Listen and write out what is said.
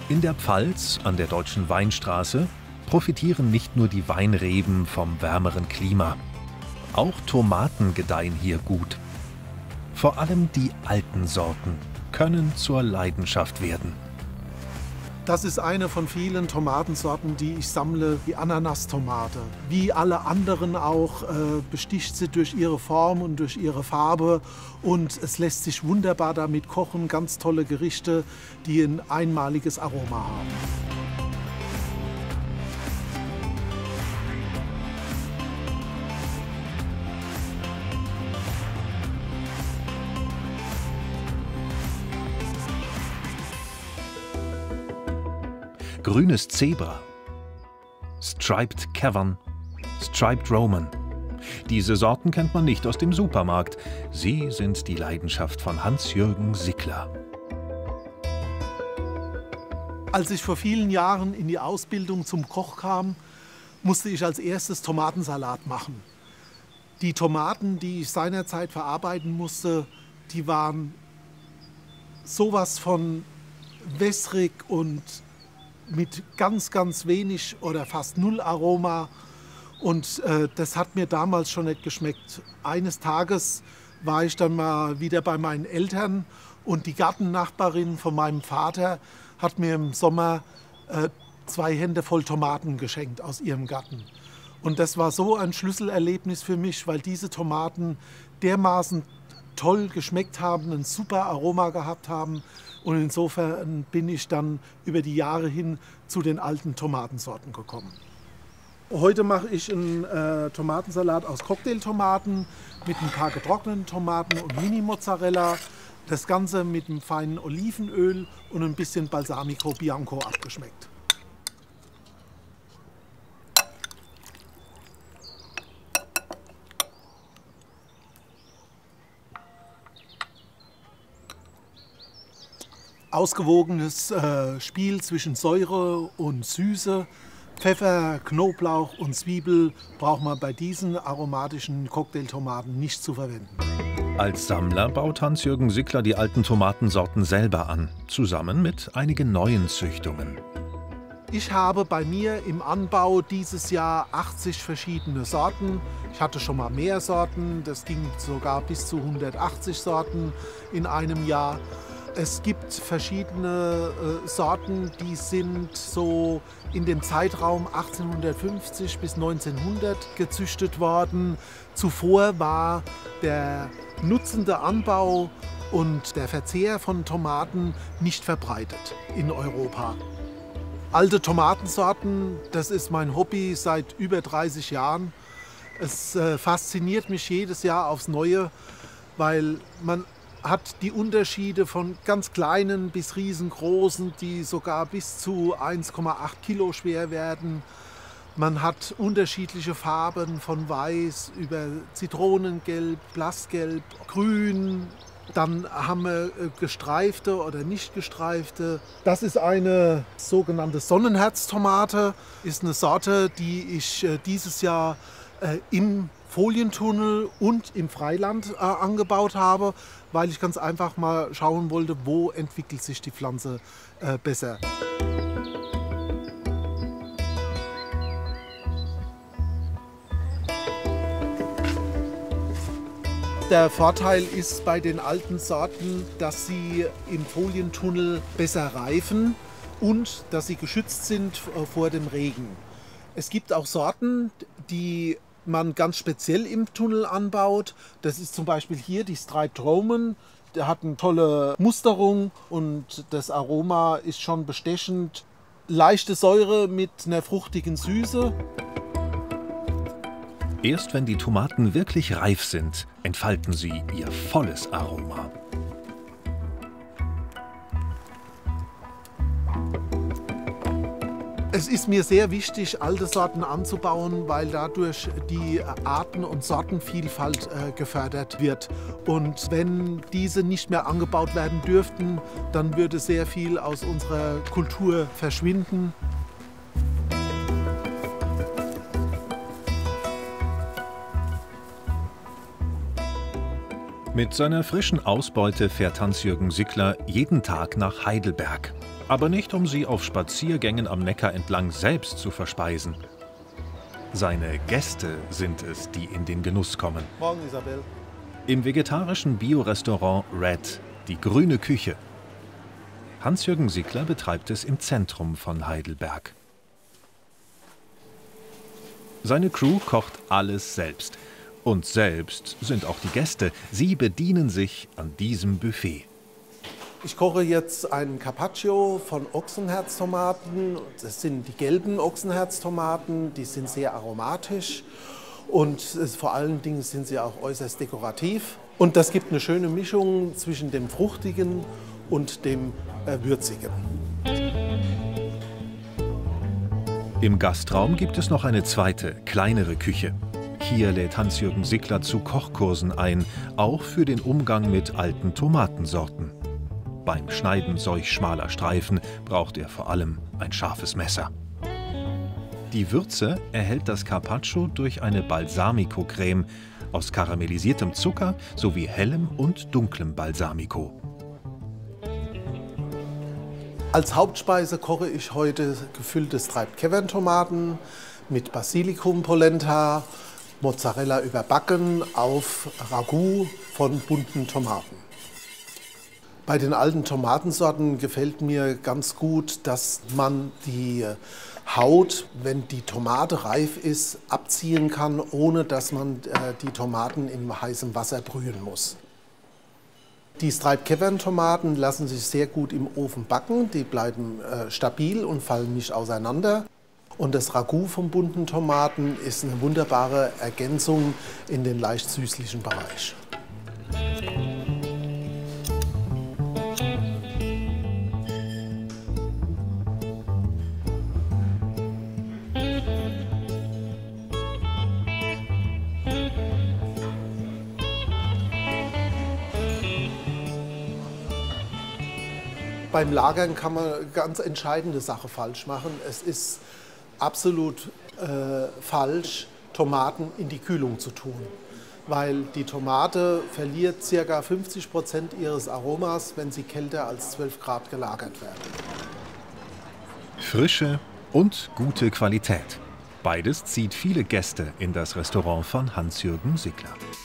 In der Pfalz an der Deutschen Weinstraße profitieren nicht nur die Weinreben vom wärmeren Klima. Auch Tomaten gedeihen hier gut. Vor allem die alten Sorten können zur Leidenschaft werden. Das ist eine von vielen Tomatensorten, die ich sammle, die Ananastomate. Wie alle anderen auch besticht sie durch ihre Form und durch ihre Farbe. Und es lässt sich wunderbar damit kochen, ganz tolle Gerichte, die ein einmaliges Aroma haben. Grünes Zebra, Striped Cavern, Striped Roman. Diese Sorten kennt man nicht aus dem Supermarkt. Sie sind die Leidenschaft von Hans-Jürgen Sickler. Als ich vor vielen Jahren in die Ausbildung zum Koch kam, musste ich als erstes Tomatensalat machen. Die Tomaten, die ich seinerzeit verarbeiten musste, die waren sowas von wässrig und mit ganz, ganz wenig oder fast null Aroma. Und das hat mir damals schon nicht geschmeckt. Eines Tages war ich dann mal wieder bei meinen Eltern und die Gartennachbarin von meinem Vater hat mir im Sommer 2 Hände voll Tomaten geschenkt aus ihrem Garten. Und das war so ein Schlüsselerlebnis für mich, weil diese Tomaten dermaßen toll geschmeckt haben, ein super Aroma gehabt haben. Und insofern bin ich dann über die Jahre hin zu den alten Tomatensorten gekommen. Heute mache ich einen Tomatensalat aus Cocktailtomaten mit ein paar getrockneten Tomaten und Mini-Mozzarella. Das Ganze mit einem feinen Olivenöl und ein bisschen Balsamico Bianco abgeschmeckt. Ausgewogenes Spiel zwischen Säure und Süße. Pfeffer, Knoblauch und Zwiebel braucht man bei diesen aromatischen Cocktailtomaten nicht zu verwenden. Als Sammler baut Hans-Jürgen Sickler die alten Tomatensorten selber an, zusammen mit einigen neuen Züchtungen. Ich habe bei mir im Anbau dieses Jahr 80 verschiedene Sorten. Ich hatte schon mal mehr Sorten, das ging sogar bis zu 180 Sorten in einem Jahr. Es gibt verschiedene Sorten, die sind so in dem Zeitraum 1850 bis 1900 gezüchtet worden. Zuvor war der nutzende Anbau und der Verzehr von Tomaten nicht verbreitet in Europa. Alte Tomatensorten, das ist mein Hobby seit über 30 Jahren. Es fasziniert mich jedes Jahr aufs Neue, weil man hat die Unterschiede von ganz kleinen bis riesengroßen, die sogar bis zu 1,8 Kilo schwer werden. Man hat unterschiedliche Farben von weiß über Zitronengelb, Blassgelb, Grün. Dann haben wir gestreifte oder nicht gestreifte. Das ist eine sogenannte Sonnenherztomate. Ist eine Sorte, die ich dieses Jahr im Folientunnel und im Freiland angebaut habe, weil ich ganz einfach mal schauen wollte, wo entwickelt sich die Pflanze besser. Der Vorteil ist bei den alten Sorten, dass sie im Folientunnel besser reifen und dass sie geschützt sind vor dem Regen. Es gibt auch Sorten, die man ganz speziell im Tunnel anbaut. Das ist zum Beispiel hier die Striped Roman. Der hat eine tolle Musterung und das Aroma ist schon bestechend. Leichte Säure mit einer fruchtigen Süße. Erst wenn die Tomaten wirklich reif sind, entfalten sie ihr volles Aroma. Es ist mir sehr wichtig, alte Sorten anzubauen, weil dadurch die Arten- und Sortenvielfalt gefördert wird. Und wenn diese nicht mehr angebaut werden dürften, dann würde sehr viel aus unserer Kultur verschwinden. Mit seiner frischen Ausbeute fährt Hans-Jürgen Sickler jeden Tag nach Heidelberg. Aber nicht, um sie auf Spaziergängen am Neckar entlang selbst zu verspeisen. Seine Gäste sind es, die in den Genuss kommen. Morgen, Isabel. Im vegetarischen Biorestaurant Red, die grüne Küche. Hans-Jürgen Sickler betreibt es im Zentrum von Heidelberg. Seine Crew kocht alles selbst. Und selbst sind auch die Gäste. Sie bedienen sich an diesem Buffet. Ich koche jetzt einen Carpaccio von Ochsenherztomaten. Das sind die gelben Ochsenherztomaten, die sind sehr aromatisch und vor allen Dingen sind sie auch äußerst dekorativ. Und das gibt eine schöne Mischung zwischen dem Fruchtigen und dem Würzigen. Im Gastraum gibt es noch eine zweite, kleinere Küche. Hier lädt Hans-Jürgen Sickler zu Kochkursen ein, auch für den Umgang mit alten Tomatensorten. Beim Schneiden solch schmaler Streifen braucht er vor allem ein scharfes Messer. Die Würze erhält das Carpaccio durch eine Balsamico-Creme aus karamellisiertem Zucker sowie hellem und dunklem Balsamico. Als Hauptspeise koche ich heute gefüllte Striped-Cavern-Tomaten mit Basilikum-Polenta, Mozzarella überbacken auf Ragout von bunten Tomaten. Bei den alten Tomatensorten gefällt mir ganz gut, dass man die Haut, wenn die Tomate reif ist, abziehen kann, ohne dass man die Tomaten in heißem Wasser brühen muss. Die Striped-Cavern-Tomaten lassen sich sehr gut im Ofen backen, die bleiben stabil und fallen nicht auseinander. Und das Ragout von bunten Tomaten ist eine wunderbare Ergänzung in den leicht süßlichen Bereich. Beim Lagern kann man eine ganz entscheidende Sache falsch machen. Es ist absolut falsch, Tomaten in die Kühlung zu tun, weil die Tomate verliert ca. 50% ihres Aromas, wenn sie kälter als 12 Grad gelagert werden. Frische und gute Qualität. Beides zieht viele Gäste in das Restaurant von Hans-Jürgen Sickler.